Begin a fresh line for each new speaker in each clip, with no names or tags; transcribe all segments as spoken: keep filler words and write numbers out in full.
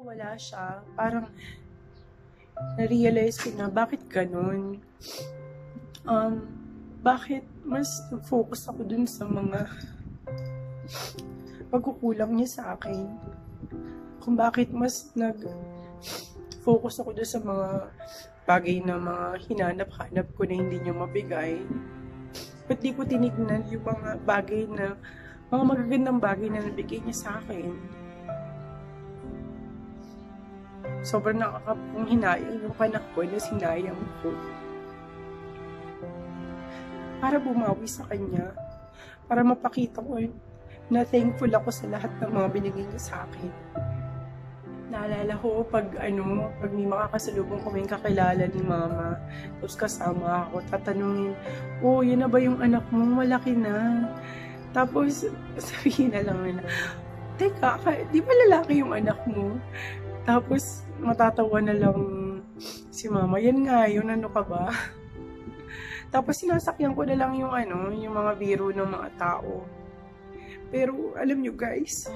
nawala siya, parang na-realize ko na bakit ganun. Um, bakit mas focus ako dun sa mga pagkukulang niya sa akin. Kung bakit mas nag-focus ako dun sa mga bagay na mga hinanap-hanap ko na hindi niya mabigay. Ba't di ko tinignan yung mga bagay na, mga magagandang bagay na nabigay niya sa akin. Sobrang nakakapong hinayang yung panahon na sinayang ko. Para bumawi sa kanya. Para mapakita ko na thankful ako sa lahat ng mga binigay niya sa akin. Naalala ko pag ano, pag may makakasalubong kaming kakilala ni mama, tapos kasama ako, tatanungin, oh, yun na ba yung anak mo? Malaki na. Tapos, sabihin na lang nila, teka, di ba lalaki yung anak mo? Tapos, matatawa na lang si mama, yan nga, yun, ano ka ba? Tapos, sinasakyan ko na lang yung ano, yung mga biro ng mga tao. Pero, alam nyo guys,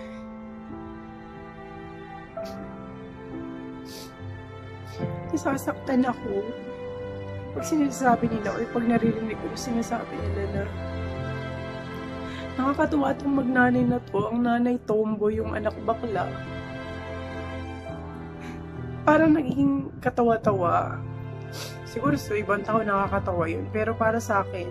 nasasaktan ako pag sinasabi nila or pag naririnig ko sinasabi nila na nakakatuwa itong magnanay na to, ang nanay tomboy, yung anak bakla. Parang naging katawa-tawa. Siguro sa ibang tao nakakatawa yun, pero para sa akin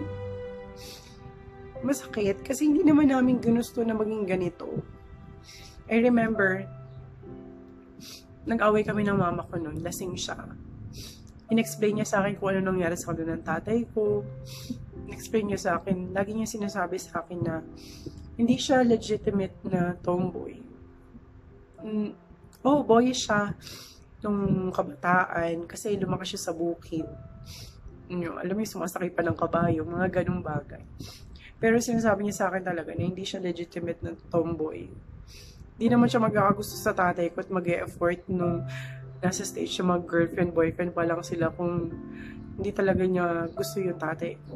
masakit kasi hindi naman namin ginusto na maging ganito. I remember nag-away kami ng mama ko noon, lasing siya. In-explain niya sa akin kung ano nangyari sa kanya ng tatay ko. In-explain niya sa akin, lagi niya sinasabi sa akin na hindi siya legitimate na tomboy. Mm, oh, boy siya nung kabataan kasi lumaki siya sa bukid. Yung, alam mo yung sumasakay pa ng kabayo, mga ganung bagay. Pero sinasabi niya sa akin talaga na hindi siya legitimate na tomboy. Di naman siya magkakagusto sa tatay ko at mag-e-effort nung nasa stage siya mag-girlfriend, boyfriend pa lang sila kung hindi talaga niya gusto yung tatay ko.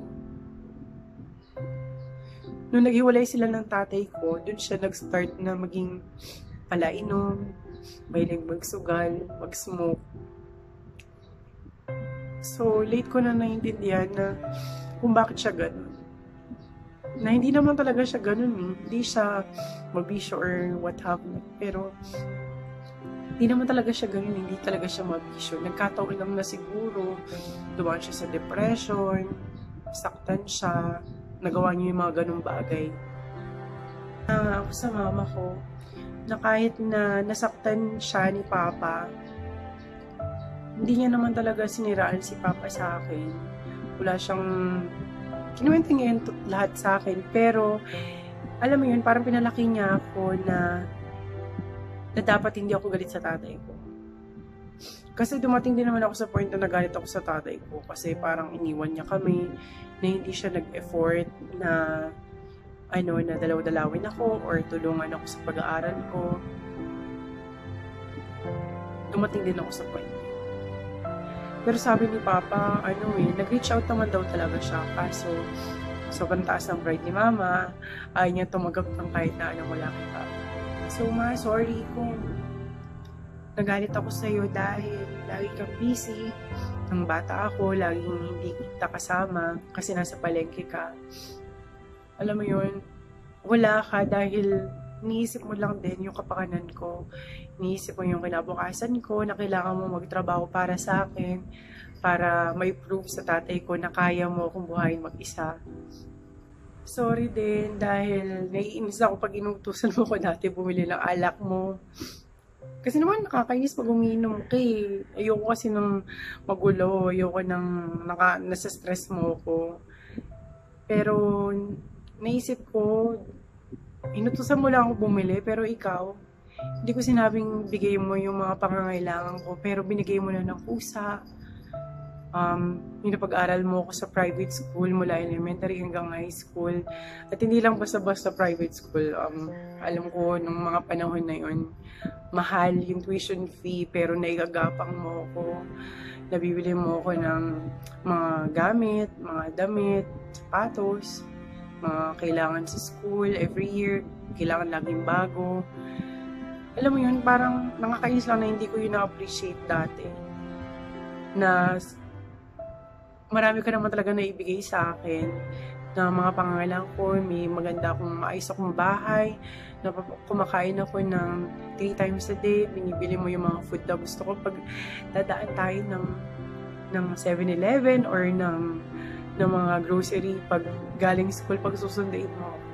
Nung naghiwalay sila ng tatay ko, dun siya nag-start na maging palainom, mahilig magsugal, mag-smoke. So, late ko na naiintindihan na kung bakit siya ganun. Na hindi naman talaga siya ganun eh. Hindi siya mabisyo or what have not. Pero, hindi naman talaga siya ganun. Hindi talaga siya mabisyo. Nagkataon lang na siguro, dumaan siya sa depression, saktan siya, nagawa niya yung mga ganung bagay. Uh, ako sa mama ko, na kahit na nasaktan siya ni Papa, hindi niya naman talaga siniraan si Papa sa akin. Wala siyang kinuwento niya yun lahat sa akin, pero alam mo yun, parang pinalaki niya ako na na dapat hindi ako galit sa tatay ko. Kasi dumating din naman ako sa point na nagalit ako sa tatay ko kasi parang iniwan niya kami, na hindi siya nag-effort na ano, na dalaw-dalawin ako or tulungan ako sa pag-aaral ko. Dumating din ako sa point. Pero sabi ni Papa, ano eh, nag-reach out naman daw talaga siya. Kaso, sobrang taas ng pride ni Mama, ayaw niya tumagang ng kahit na anong wala kay Papa. So, Ma, sorry kung nagalit ako sa'yo dahil lagi kang busy. Ang bata ako, laging hindi kita kasama kasi nasa palengke ka. Alam mo yun, wala ka dahil iniisip mo lang din yung kapakanan ko. Iniisip mo yung kinabukasan ko na kailangan mo magtrabaho para sa akin, para may proof sa tatay ko na kaya mo akong buhayin mag-isa. Sorry din dahil naiinis ako pag inutusan mo ko dati bumili ng alak mo. Kasi naman nakakainis pag umiinom ka eh. Ayoko kasi ng magulo, ayoko ng naka, nasa stress mo ko. Pero naisip ko, inutusan mo lang ako bumili, pero ikaw, hindi ko sinabing bigay mo yung mga pangangailangan ko, pero binigay mo na ng kusa. Um, yung napag-aral mo ako sa private school mula elementary hanggang high school. At hindi lang basta-basta private school. Um, alam ko, nung mga panahon na yun, mahal yung tuition fee, pero naigagapang mo ako. Nabibili mo ako ng mga gamit, mga damit, sapatos, mga kailangan sa school every year, kailangan laging bago. alam mo yun, parang nakakainis lang na hindi ko yun na-appreciate dati. Na marami ka naman talaga naibigay sa akin na mga pangangailangan ko, may maganda akong maayos akong bahay, na kumakain ako ng three times a day, binibili mo yung mga food na gusto ko pag dadaan tayo ng ng seven eleven or ng ng mga grocery pag galing school, pag susundain mo ako.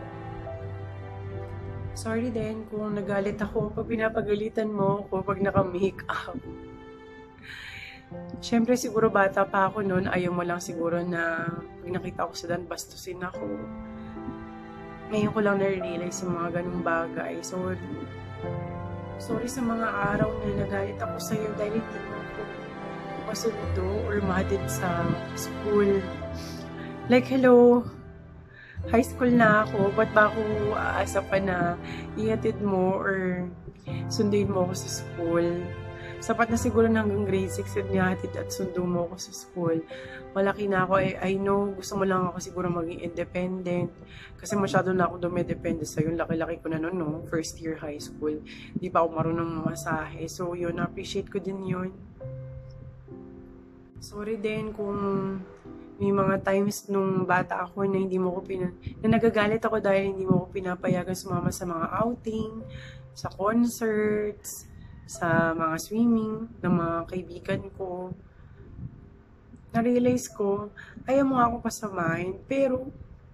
Sorry din kung nagalit ako pag pinapagalitan mo ako pag naka-makeup. Siyempre siguro bata pa ako noon, ayaw mo lang siguro na pag nakita ko sa dan, bastusin ako. Ngayon ko lang na-realize yung mga ganung bagay. Sorry. Sorry sa mga araw na nagalit ako sa'yo dahil hindi mo ako masundo or mahatid sa school. Like, hello, high school na ako, ba't ba ako aasa pa na ihatid mo or sunduin mo ako sa school? Sapat na siguro na hanggang grade six at nihatid at sundo mo ako sa school. Malaki na ako, I, I know, gusto mo lang ako siguro maging independent. Kasi masyado na ako dumidepende sa'yo. Laki-laki ko na noon, no? First year high school. Di pa ako marunong masahe. So, yun, appreciate ko din yun. Sorry din kung may mga times nung bata ako na hindi mo ko pina... na nagagalit ako dahil hindi mo ko pinapayagan sumama sa mga outing, sa concerts, sa mga swimming ng mga kaibigan ko. Na-realize ko, ayaw mo ako pasamahin, pero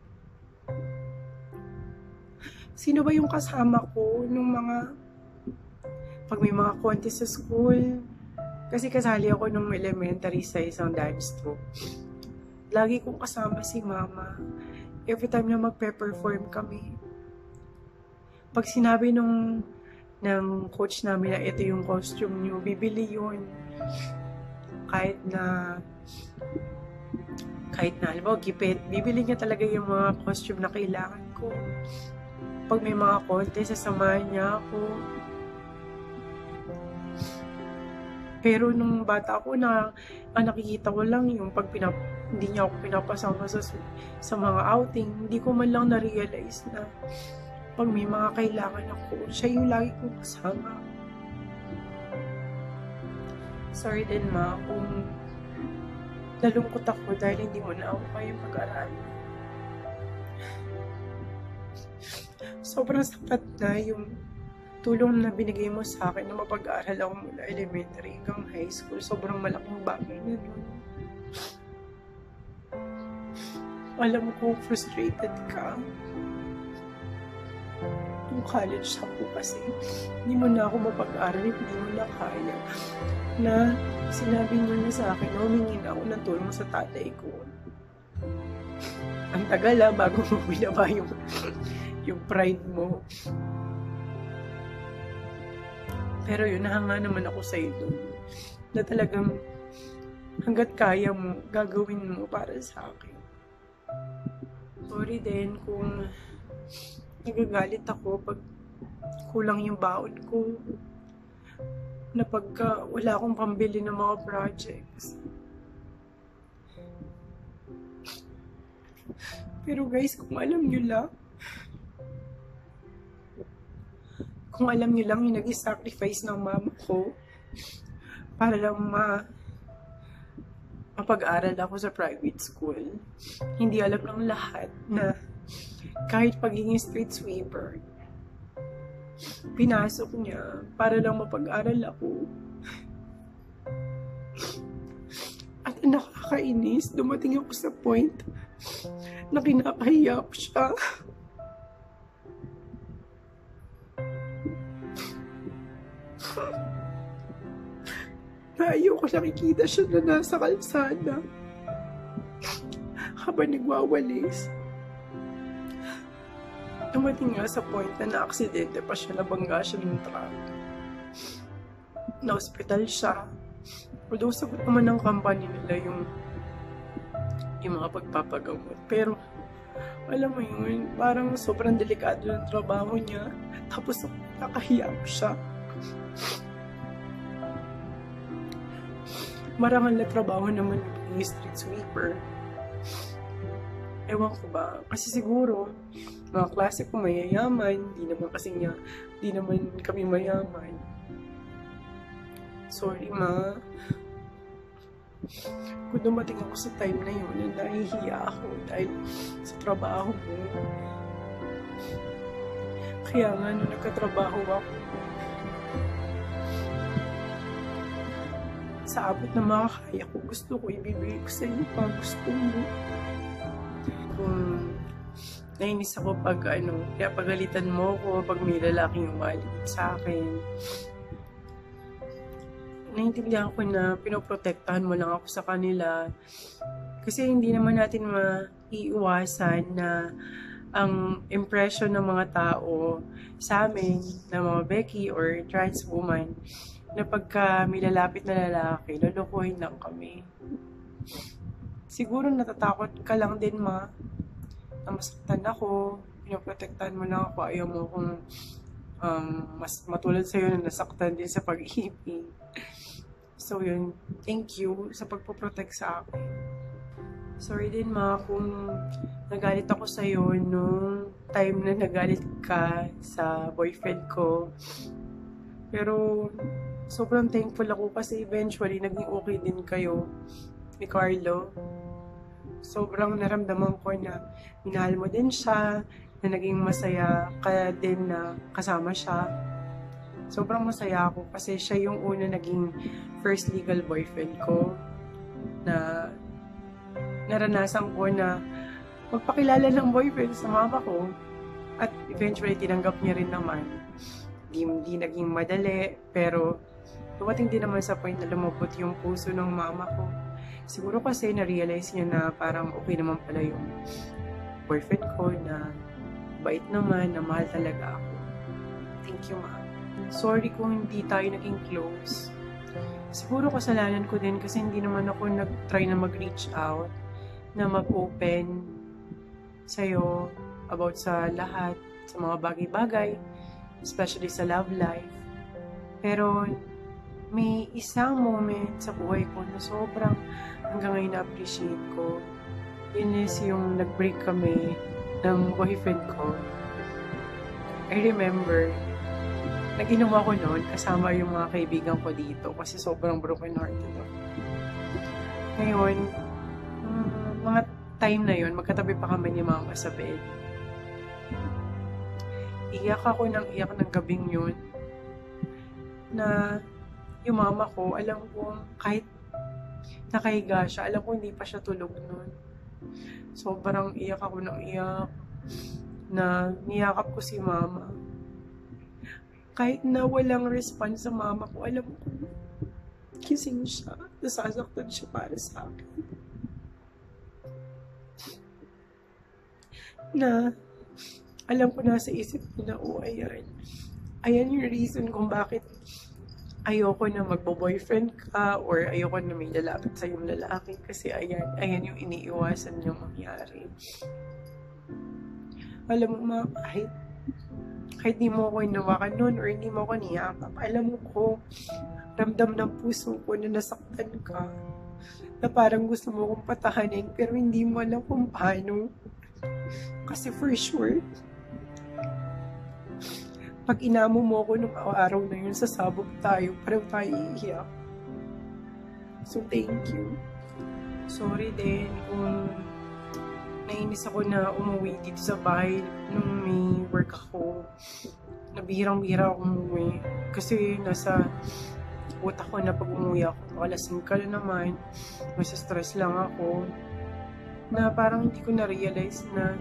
sino ba yung kasama ko nung mga pag may mga contest sa school? Kasi kasali ako nung elementary sa isang dance troupe. Lagi kong kasama si mama. Every time na magpe-perform kami. Pag sinabi nung ng coach namin na ito yung costume niyo, bibili yun. Kahit na kahit na, alam mo, gipit, bibili niya talaga yung mga costume na kailangan ko. Pag may mga contest, sasamahan niya ako. Pero nung bata ako na, ah, nakikita ko lang yung pag pinap hindi niya ako pinapasama sa, sa mga outing, hindi ko man lang na-realize na pag may mga kailangan ako, siya yung lagi kong kasama. Sorry din ma, kung nalungkot ako dahil hindi mo na ako kayang mag-aralan. Sobrang sapat na yung tulong na binigay mo sa akin na mapag-aaral ako mula elementary hanggang high school. Sobrang malaking bagay na nun. Alam ko, frustrated ka. Yung college ako kasi, hindi mo na ako mapag-aaral, hindi mo na kaya. Na sinabi mo na sa akin, humingi na ako ng tulong sa tatay ko. Ang tagal ah, bago mo binaba yung, yung pride mo. Pero yun, nahanga naman ako sa iyo. Na talagang hanggat kaya mo, gagawin mo para sa akin. Sorry din kung nagagalit ako pag kulang yung baon ko. Na pagka wala akong pambili ng mga projects. Pero guys, kung alam nyo lang, kung alam nyo lang yung nag-sacrifice ng mama ko para lang ma mapag-aral ako sa private school. Hindi alam ng lahat na kahit pagiging street sweeper, pinasok niya para lang mapag-aral ako. At nakakainis, dumating ako sa point na kinakahiya ko siya. Na ayaw ko nakikita siya na nasa kalsada habang nagwawalis. Dumating nga sa point na na-aksidente pa siya, nabangga siya ng truck. Na-hospital siya. Although sagot naman ng company nila yung yung mga pagpapagamot. Pero alam mo yun, parang sobrang delikado ng trabaho niya. Tapos nakahiya ko siya. Marangal na trabaho naman yung street sweeper. Ewan ko ba, kasi siguro mga klase ko mayayaman, di naman kasi niya, di naman kami mayaman. Sorry, ma. Kung dumating ako sa time na yun, nahihiya ako dahil sa trabaho mo. Kaya nga, nung nagkatrabaho ako, sa abot na makakaya ko, gusto ko ibibigay ko sa iyo pa gusto mo. Kung nainis ako pag ano, kaya pagalitan mo ko pag may lalaking umaligid sa akin. Naintindihan ko na pinoprotektahan mo lang ako sa kanila. Kasi hindi naman natin maiiwasan na ang impression ng mga tao sa amin, na mga Becky or trans woman, na pagka may lalapit na lalaki, lolokohin lang kami. Siguro natatakot ka lang din, ma, na masaktan ako, pinoprotektahan mo lang ako, ayaw mo kung um, mas matulad sa'yo na nasaktan din sa pag-ibig. So yun, thank you sa pagpoprotect sa akin. Sorry din, ma, kung nagalit ako sa'yo nung time na nagalit ka sa boyfriend ko. Pero sobrang thankful ako kasi eventually naging okay din kayo ni Carlo. Sobrang naramdaman ko na minahal mo din siya, na naging masaya ka din na kasama siya. Sobrang masaya ako kasi siya yung una naging first legal boyfriend ko na naranasan ko na magpakilala ng boyfriend sa mama ko at eventually tinanggap niya rin naman. Di, di naging madali pero dumating din naman sa point na lumabot yung puso ng mama ko. Siguro kasi na-realize niya na parang okay naman pala yung boyfriend ko, na bait naman, na mahal talaga ako. Thank you, ma. Sorry kung hindi tayo naging close. Siguro kasalanan ko din kasi hindi naman ako nag-try na mag-reach out, na mag-open sa'yo about sa lahat, sa mga bagay-bagay, especially sa love life. Pero may isang moment sa buhay ko na sobrang hanggang ngayon na-appreciate ko. Yun is yung nag-break kami ng boyfriend ko. I remember, nag-inom ako noon kasama yung mga kaibigan ko dito kasi sobrang broken hearted ako. Ngayon, um, mga time na yun, magkatabi pa kami ni mama sa bed. Iyak ako ng iyak ng gabing yun na yung mama ko, alam ko kahit nakahiga siya, alam ko hindi pa siya tulog noon. Sobrang iyak ako ng iyak na niyakap ko si mama. Kahit na walang response sa mama ko, alam ko, kising siya, nasasaktan siya para sa akin. Na, alam ko nasa isip ko na, oh, ayan. Ayan yung reason kung bakit ayoko na magbo-boyfriend ka or ayoko na may lalapit sa yung lalaki kasi ayan, ayan yung iniiwasan niyong mangyari. Alam mo, ma, kahit kahit di mo ako inawakan nun or hindi mo ako niyakap, alam mo ko, ramdam ng puso ko na nasaktan ka, na parang gusto mo kong patahanin pero hindi mo alam kung paano. Kasi for sure, pag inamo mo ko nung araw na yun, sasabog tayo, parang tayo iiyak. So thank you. Sorry din kung nainis ako na umuwi dito sa bahay nung may work ako. Nabihirang-bihira ako umuwi. Kasi nasa utak ko na pag umuwi ako, nakalasing ka na naman. Mas stress lang ako. Na parang hindi ko na-realize na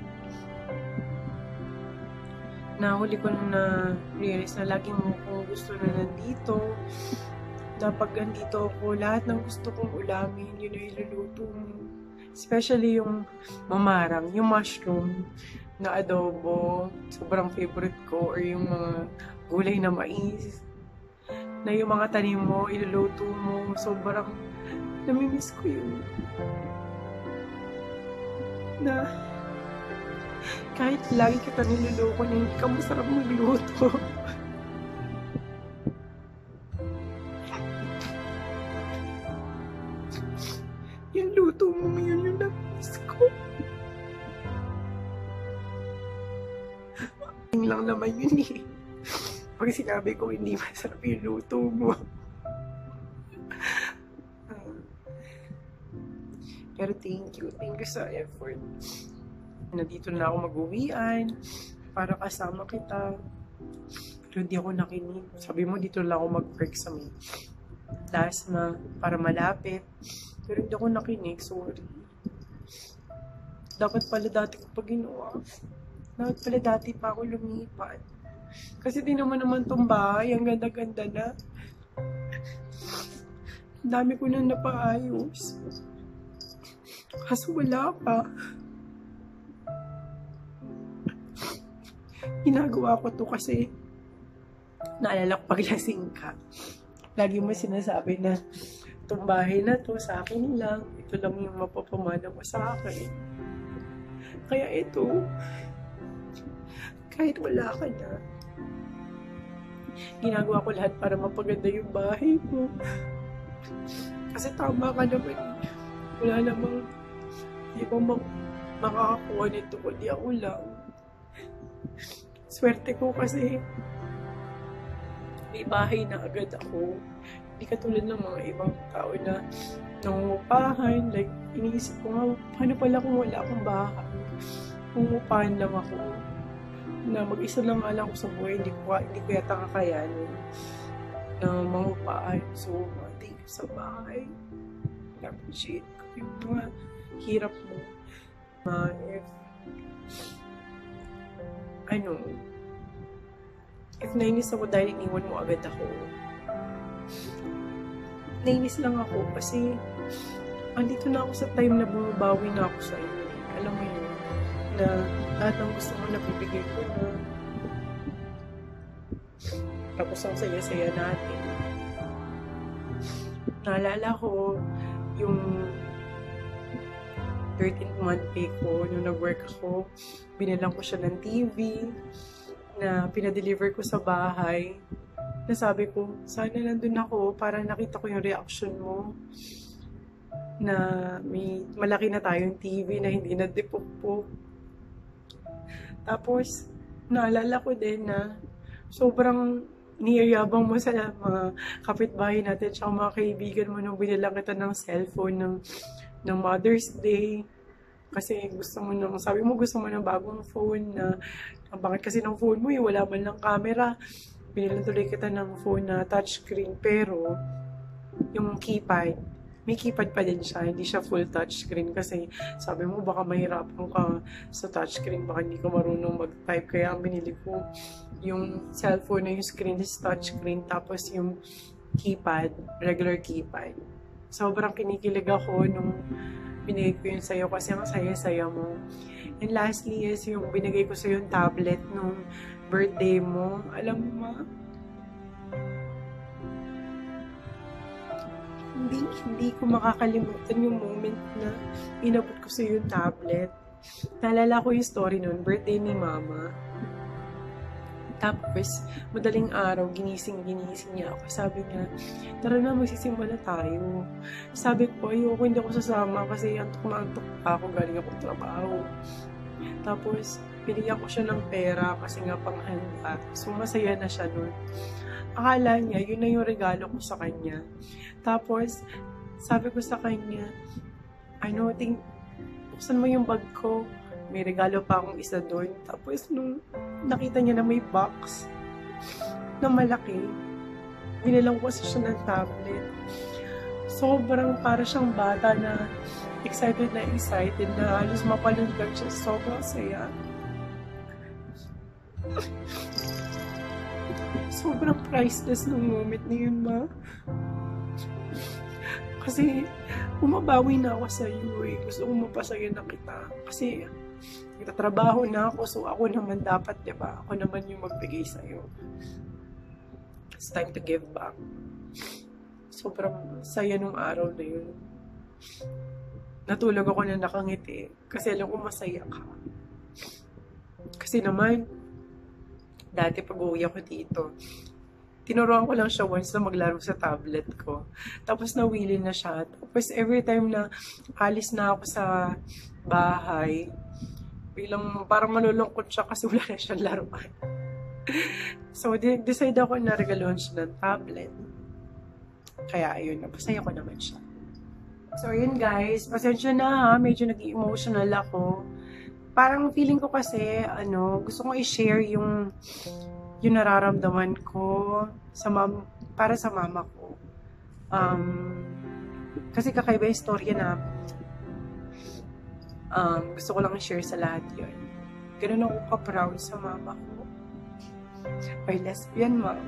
na huli ko na realize na laging mo kung gusto na nandito. Na pag nandito ako, lahat ng gusto kong ulamin, yun ay iluluto mo. Especially yung mamarang, yung mushroom na adobo, sobrang favorite ko, or yung mga gulay na mais, na yung mga tanim mo, iluluto mo, sobrang namimiss ko yun. Na kahit lagi kita niloloko na hindi ka masarap magluto. Yung luto mo yun yung namiss ko. lang naman yun eh. Pag sinabi ko hindi masarap yung luto mo. Pero thank you. Thank you sa effort. Nandito na ako mag-uwian para kasama kita. Pero hindi ako nakinig. Sabi mo, dito na ako mag-work sa may plasma para malapit. Pero hindi ako nakinig. Sorry. Dapat pala dati ko pa ginawa. Dapat pala dati pa ako lumipat. Kasi di naman naman itong bahay. Ang ganda-ganda na. Ang dami ko na napaayos. Kaso wala pa. Ginagawa ko to kasi naalala ko paglasing ka. Lagi mo sinasabi na itong bahay na to sa akin lang. Ito lang yung mapapamana mo sa akin. Kaya ito, kahit wala ka na, ginagawa ko lahat para mapaganda yung bahay mo. Kasi tama ka naman. Wala namang di ba mak makakakuha nito kundi ako lang. Swerte ko kasi may bahay na agad ako. Hindi katulad ng mga ibang tao na nangungupahan. Like, iniisip ko nga, paano pala kung wala akong bahay? Nangungupahan lang ako. Na mag-isa lang nga lang ako sa buhay. Hindi ko, hindi ko yata kakayanin na mangupahan. So, thank you sa bahay. I-appreciate ko yung mga hirap mo. Uh, if, ano, if nainis ako dahil iniwan mo agad ako, nainis lang ako kasi andito na ako sa time na bumabawi na ako sa iyo. Alam mo yun, na lahat ng gusto mo napibigay ko na. Tapos ang saya-saya natin. Naalala ko yung thirteenth month pay ko, nung nag-work ako, binilang ko siya ng T V na pinadeliver ko sa bahay. Nasabi ko, sana nandun ako para nakita ko yung reaction mo na may malaki na tayong T V na hindi na dipukpok. Tapos, naalala ko din na sobrang niyayabang mo sa mga kapitbahay natin at mga kaibigan mo nung binilang kita ng cellphone ng, ng Mother's Day. Kasi gusto mo nang, sabi mo gusto mo ng bagong phone na, bakit kasi ng phone mo, eh, wala man lang camera. Binilang tuloy kita ng phone na touchscreen, pero yung keypad, may keypad pa din siya, hindi siya full touchscreen kasi sabi mo baka mahirapan ka sa touchscreen, baka hindi ka marunong mag-type, kaya ang binili ko yung cellphone na yung screen is touchscreen, tapos yung keypad, regular keypad. Sobrang kinikilig ako nung binigay ko yun sa'yo kasi ang saya-saya mo. And lastly is yung binigay ko sa'yo yung tablet nung birthday mo. Alam mo ma, hindi, hindi ko makakalimutan yung moment na inabot ko sa'yo yung tablet. Naalala ko yung story nun, birthday ni mama. Tapos, madaling araw, ginising-ginising niya ako. Sabi niya, tara na, magsisimula tayo. Sabi ko, ayoko, hindi ako sasama kasi antok na antok pa ako, galing ako trabaho. Tapos, pinigyan ko siya ng pera kasi nga panghanda. So, masaya na siya nun. Akala niya, yun na yung regalo ko sa kanya. Tapos, sabi ko sa kanya, ano, ting, buksan mo yung bag ko. May regalo pa akong isa doon. Tapos, nung nakita niya na may box na malaki, binilang ko siya ng tablet. Sobrang para siyang bata na excited na excited na halos mapalundag siya. Sobrang saya. Sobrang priceless ng moment na yun, ma. Kasi, bumabawi na ako sa iyo eh. Gusto ko mapasaya na kita. Kasi, nagtatrabaho na ako, so ako naman dapat, diba? Ako naman yung magbigay sa iyo. It's time to give back. Sobrang saya nung araw na yun. Natulog ako na nakangiti kasi alam ko masaya ka. Kasi naman, dati pag uwi ako dito, tinuruan ko lang siya once na maglaro sa tablet ko. Tapos nawili na siya. Tapos every time na alis na ako sa bahay, bilang parang malulungkot siya kasi wala na siyang laruan. So, de- decide ako na regaluhan siya ng tablet. Kaya, ayun, napasaya ko naman siya. So, yun guys, pasensya na ha, medyo nag-emotional ako. Parang feeling ko kasi, ano, gusto kong i-share yung, yung nararamdaman ko sa mam para sa mama ko. Um, kasi kakaiba yung storya namin. Um, gusto ko lang i-share sa lahat yun. Ganun ako ka-proud sa mama ko. May lesbian mom.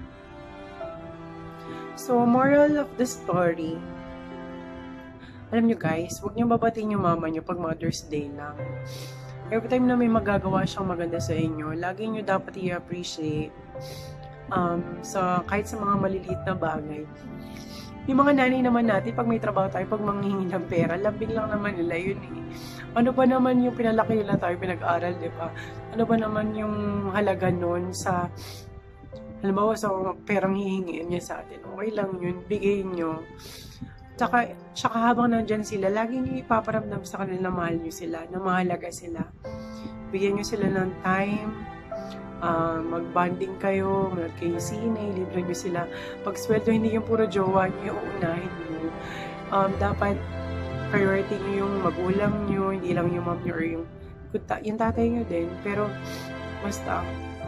So, moral of the story, alam nyo guys, huwag nyo babatiin yung mama nyo pag Mother's Day lang. Every time na may magagawa siyang maganda sa inyo, lagi nyo dapat i-appreciate um, sa, kahit sa mga maliliit na bagay. Yung mga nanay naman natin, pag may trabaho tayo, pag manghihingi ng pera, lambing lang naman nila yun eh. Ano ba naman yung pinalaki nila tayo, pinag-aral, di ba? Ano ba naman yung halaga nun sa, halimbawa sa perang hihingiin niya sa atin, okay lang yun, bigay nyo. Tsaka, tsaka habang nandyan sila, lagi nyo ipaparamdam sa kanila na mahal nyo sila, na mahalaga sila. Bigyan nyo sila ng time, uh, mag-bonding kayo, manood kayo sine, libre nyo sila. Pag sweldo, hindi yung puro jowa nyo, uunahin nyo. Um, dapat, priority nyo yung magulang nyo, hindi lang yung mom nyo or yung, yung tatay nyo din. Pero, basta,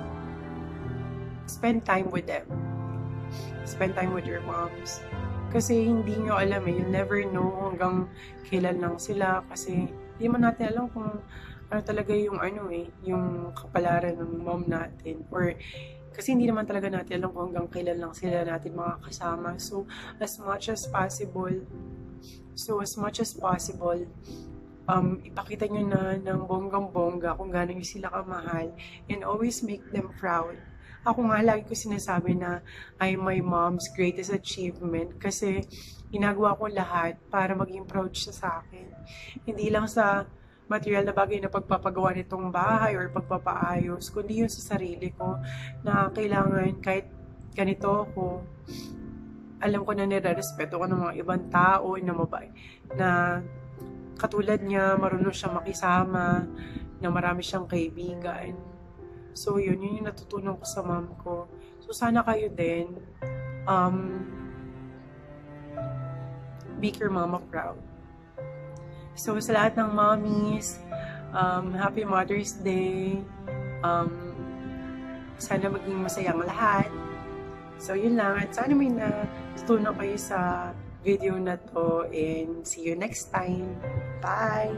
spend time with them. Spend time with your moms. Kasi hindi nyo alam eh, you'll never know hanggang kailan lang sila. Kasi hindi man natin alam kung ano talaga yung ano eh, yung kapalaran ng mom natin. Or kasi hindi naman talaga natin alam kung hanggang kailan lang sila natin makakasama. So as much as possible, so as much as possible, um, ipakita nyo na ng bonggang-bongga kung gaano nyo sila kamahal and always make them proud. Ako nga, lagi ko sinasabi na I'm my mom's greatest achievement kasi ginagawa ko lahat para maging proud siya sa akin. Hindi lang sa material na bagay na pagpapagawa nitong bahay or pagpapaayos, kundi yun sa sarili ko na kailangan kahit ganito ako, alam ko na nire-respeto ko ng mga ibang tao na mabay, na katulad niya, marunong siya makisama, na marami siyang kaibigan. So, yun, yun yung natutunan ko sa mom ko. So, sana kayo din, um, make your mama proud. So, sa lahat ng mommies, um, Happy Mother's Day. Um, sana maging masayang lahat. So, yun lang. At sana may natutunan kayo sa video na to. And see you next time. Bye!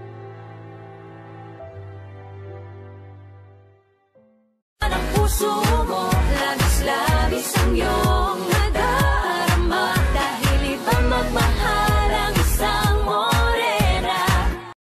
Puso